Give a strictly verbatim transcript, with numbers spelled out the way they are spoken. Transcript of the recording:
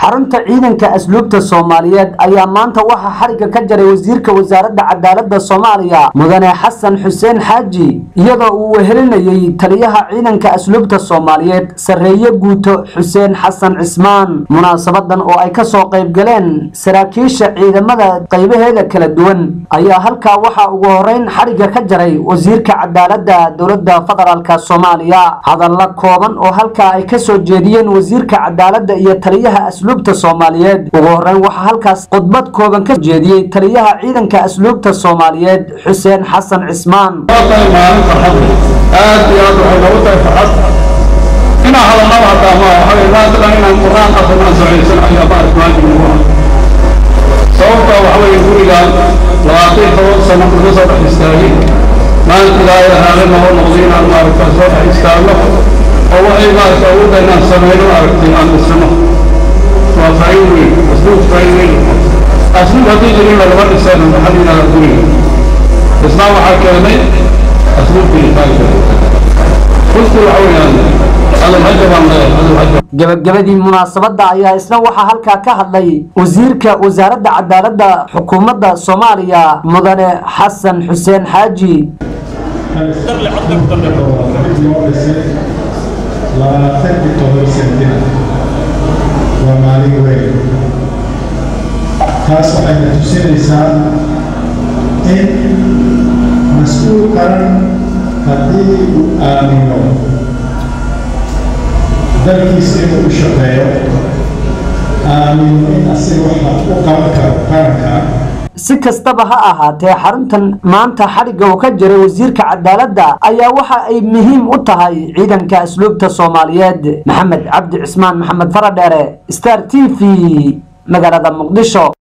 xarunta ciidanka asluubta Soomaaliyeed ayaa maanta waxa xariga ka jaray wasiirka wasaaradda cadaaladda Soomaaliya mudane Xasan Xuseen Xaaji iyadoo uu wehelinayay taliyaha ciidanka asluubta Soomaaliyeed sareeye guuto Xuseen Xasan Cismaan munaasabadan oo ay ka soo qayb galeen saraakiisha ciidamada qaybaheeda kala duwan ayaa halka waxa ugu horeyn xariga ka jaray wasiirka cadaaladda dowladda federaalka Soomaaliya hadalla kooban oo halka ay ka soo jeediyeen wasiirka cadaaladda iyo taliyaha asluubta Soomaaliyeed ugu horeyn waxa halkaas khudbad kooban ka jeediyay taliyaha ciidanka asluubta Soomaaliyeed Xuseen Xasan Cismaan aad iyo aad waxay ugu tahay farxad in aan la hadlaamo waxa la dadaan in quraan aqoon sameeysan ayaa baad waajib u ah sababta waxa weeye guriga labaatan iyo toban sano ku soo dhaxistay maanta ilaahay haalan oo noqdeen aan maarka soo dhaxistayno oo waxay maarka ugu dayna sameeyno aragtay aan isma waa faa'iido asbuuc faa'iido asbuuc hadii jirin la wada sano xalina guriga isna waxa keenay asbuuc faa'iido gabagabadii munaasabada ayaa isna waxa halka ka hadlay wasiirka wasaaradda cadaaladda xukuumadda Soomaaliya mudane Xasan Xuseen Xaaji taas waxay tusinaysaa in mas'uul qaran haddii uu aamino dalkiisa inuu u shaqeeyo aamino in asiga waxa u qaban karo qaranka si kastaba ha ahaatee xaruntan maanta xariga uu ka jiray wasiirka cadaaladda ayaa waxa ay muhiim u tahay ciidanka asluubta Soomaaliyeed Maxamed Cabdi Cismaan Maxamed Faradheere Star T V magaalada Muqdisho.